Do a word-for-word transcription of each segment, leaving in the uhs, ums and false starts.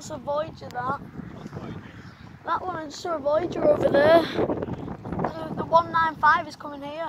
That's a Voyager, that. That one is just a Voyager over there. The, the one nine five is coming here.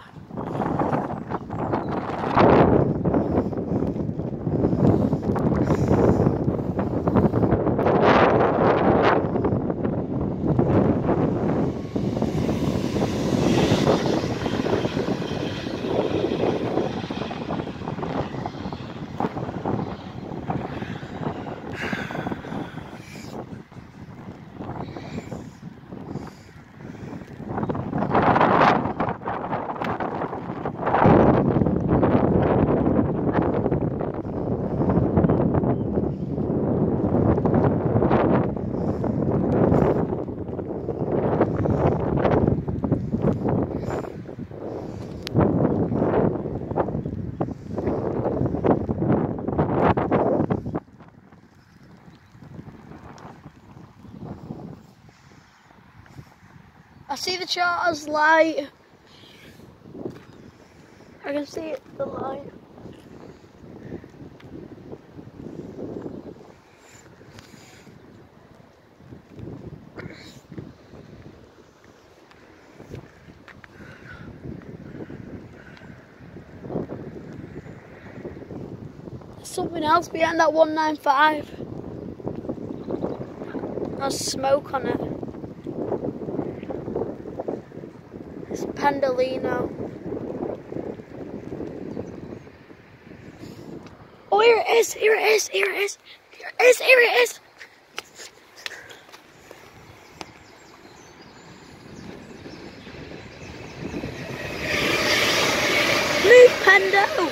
I see the charter's light. I can see it, the light. There's something else behind that one nine five. There's smoke on it. It's Pendolino. Oh, here it is! Here it is! Here it is! Here it is! Here it is! Move, Pendo!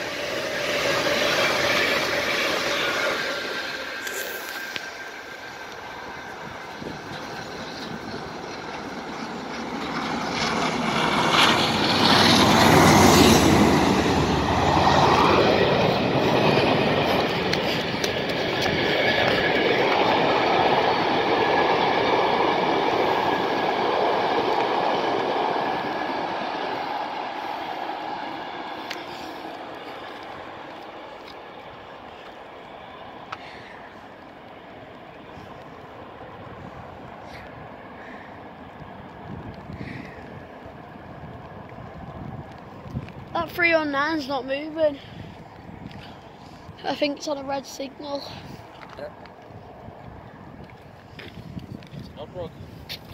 That three oh nine's not moving. I think it's on a red signal. It's not broken.